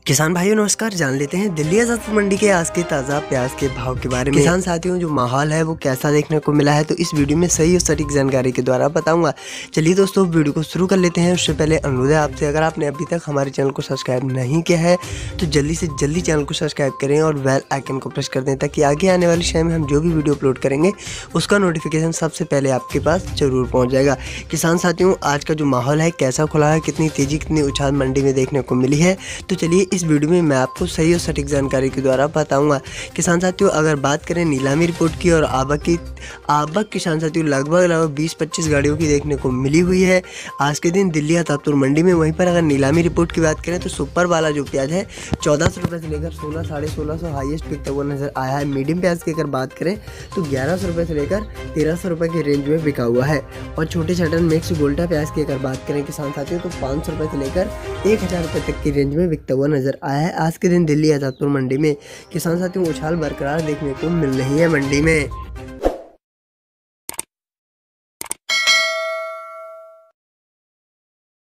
किसान भाइयों नमस्कार। जान लेते हैं दिल्ली आजाद मंडी के आज के ताज़ा प्याज के भाव के बारे में। किसान साथियों, जो माहौल है वो कैसा देखने को मिला है तो इस वीडियो में सही और सटीक जानकारी के द्वारा बताऊंगा। चलिए दोस्तों, वीडियो को शुरू कर लेते हैं। उससे पहले अनुरोध है आपसे, अगर आपने अभी तक हमारे चैनल को सब्सक्राइब नहीं किया है तो जल्दी से जल्दी चैनल को सब्सक्राइब करें और बेल आइकन को प्रेस कर दें, ताकि आगे आने वाले समय में हम जो भी वीडियो अपलोड करेंगे उसका नोटिफिकेशन सबसे पहले आपके पास जरूर पहुँच जाएगा। किसान साथियों, आज का जो माहौल है कैसा खुला है, कितनी तेज़ी कितनी उछाल मंडी में देखने को मिली है, तो चलिए इस वीडियो में मैं आपको सही और सटीक जानकारी के द्वारा बताऊंगा। किसान साथियों, अगर बात करें नीलामी रिपोर्ट की और आवक किसान साथियों लगभग 20-25 गाड़ियों की देखने को मिली हुई है आज के दिन दिल्ली आतापुर मंडी में। वहीं पर अगर नीलामी रिपोर्ट की बात करें तो सुपर वाला जो प्याज है 1400 रुपये से लेकर 1600 साढ़े 1600 हाईएस्ट बिकता हुआ नजर आया है। मीडियम प्याज की अगर बात करें तो 1100 रुपये से लेकर 1300 रुपये के रेंज में बिका हुआ है। और छोटे छटन मिक्स गोल्टा प्याज की अगर बात करें किसान साथियों तो 500 रुपये से लेकर 1000 रुपये तक की रेंज में बिकता हुआ नजर आया है आज के दिन दिल्ली आजादपुर मंडी में। किसान साथियों, उछाल बरकरार देखने को मिल रही है मंडी में।